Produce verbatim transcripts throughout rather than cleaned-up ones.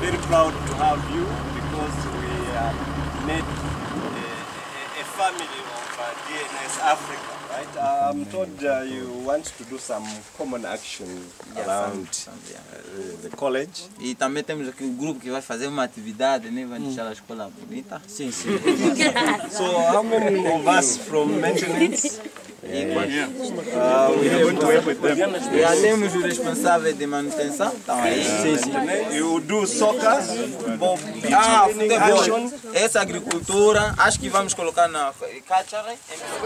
very proud to have you because we uh, made a, a, a family of uh, D N S Africa, right? Uh, I'm told uh, you want to do some common action Yeah, around some- some, yeah. uh, the college. E também temos aqui um grupo que vai fazer uma atividade, né? Vai deixar a escola bonita. Sim, sim. So how many of us from maintenance? E quando Uh, we are going to work with them. já temos o responsável de manutenção, então aí. Sim, sim. You do soccer, both Ah, training, futebol. action. Essa agricultura, acho que vamos colocar na culture.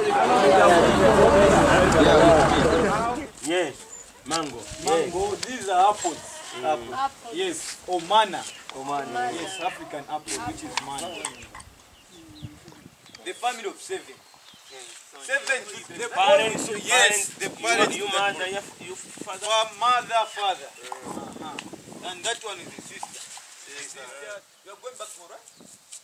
Yes, mango. Mango, these are apples. Apple. Yes, Omana. Omana. Yes, African apple, which is mango. The family of seven. Seven children. The parents, So yes, the parents. you mother, you, you father. For mother, father. Uh-huh. And that one is the sister. The sister. You are going back for right?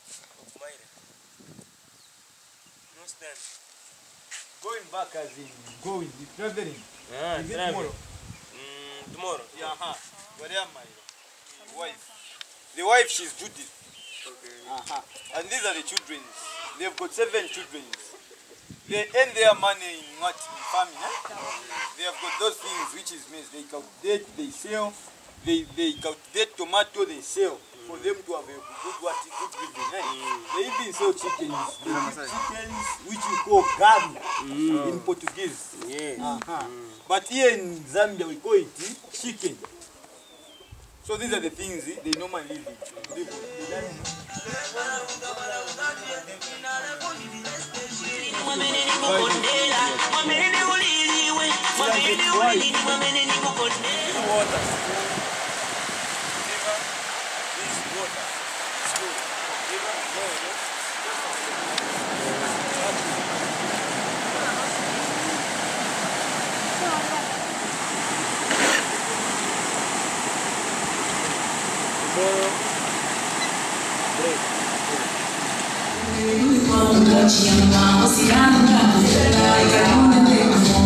No stand. Going back as in going, traveling. Ah, Is it travel. tomorrow? Mm, tomorrow. Yeah, uh-huh. Where am I? Wife. The wife, she's Judith. Okay. Uh-huh. And these are the children. They've got seven children. They earn their money in what? In farming, eh? They have got those things which is maize. They cultivate, they sell. They they cultivate tomato, they sell. Mm. For them to have a good what good living, eh? Mm. They even sell chickens. They keep chickens which we call gabi mm. in Portuguese. Yes. Uh-huh. Mm. But here in Zambia we call it chicken. So these are the things eh, they normally live in. Live Oceano, oceano,